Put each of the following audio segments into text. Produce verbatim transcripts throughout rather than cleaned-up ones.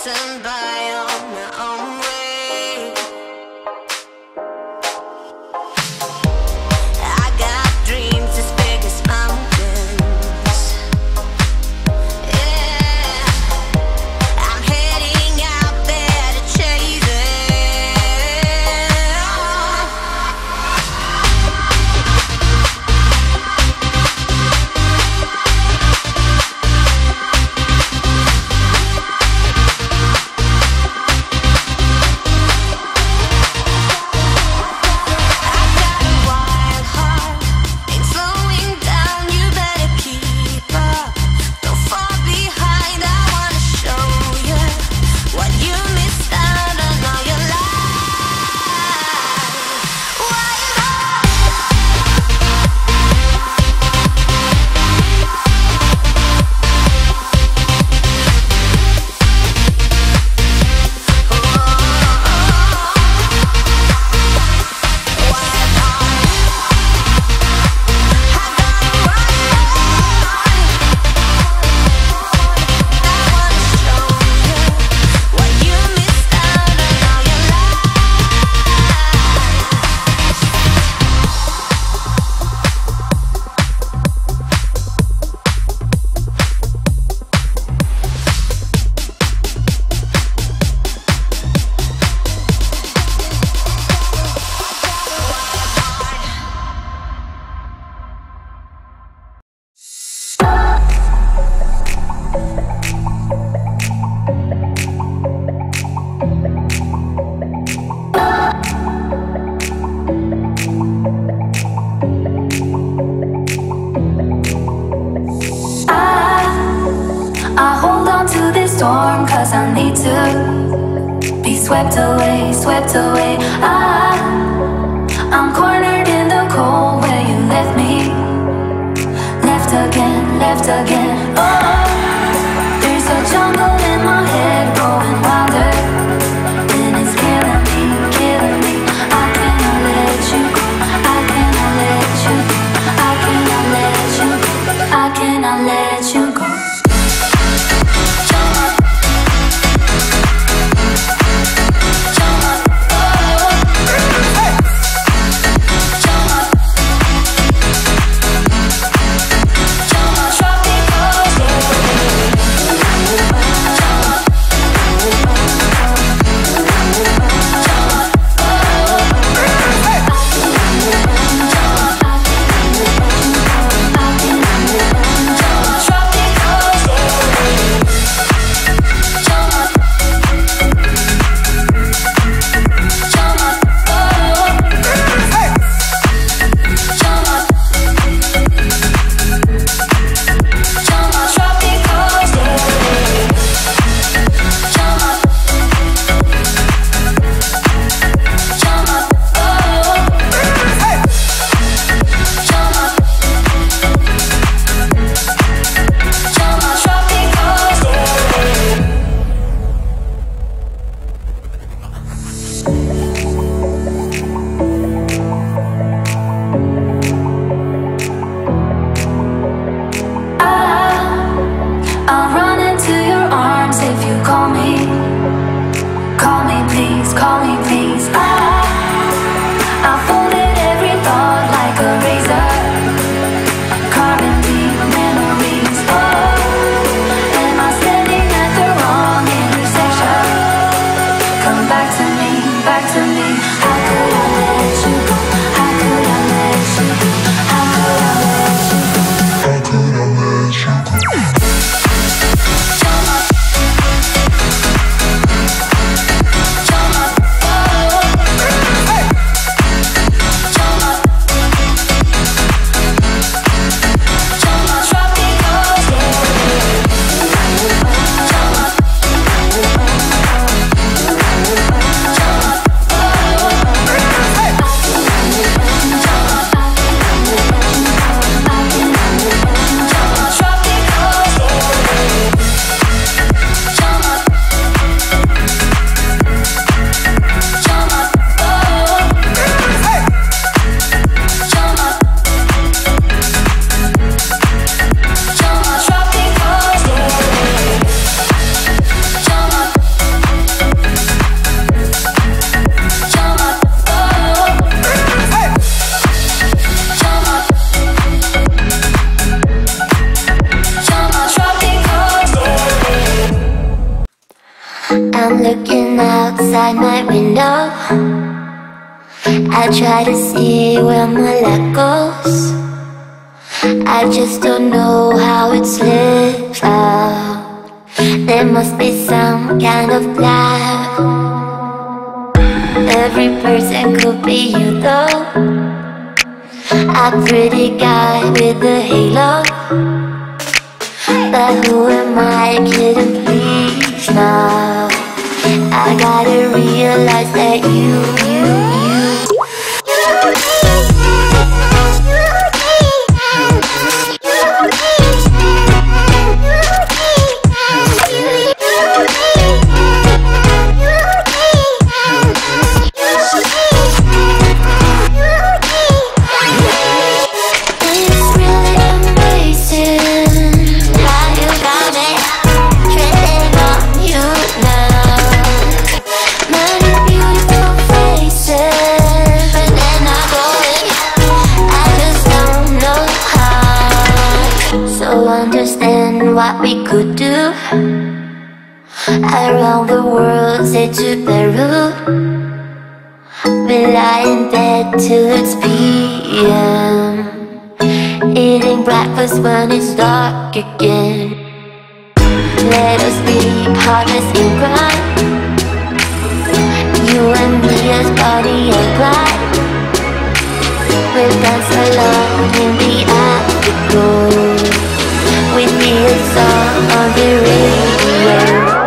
passing by on my own way. I got dreams as big as mountains. Yeah, I'm heading out there to chase it. Storm, cause I need to be swept away, swept away. I, I'm cornered in the cold where you left me. Left again, left again. Oh, there's a jungle in my head growing wilder, and it's killing me, killing me. I cannot let you go, I cannot let you go, I cannot let you go, I cannot let you go. looking outside my window. I try to see where my luck goes. I just don't know how it slips out. There must be some kind of plan. Every person could be you though. A pretty guy with a halo. But who am I kidding, please now? I gotta realize that you, you, you understand what we could do. Around the world, say to Peru. We lie in bed till it's P M, eating breakfast when it's dark again. Let us be partners in crime, you and me as Bonnie and Clyde. We'll dance alone in the afterglow. With me a song on the radio.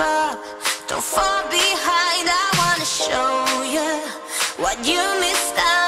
Don't fall behind, I wanna show you what you missed out.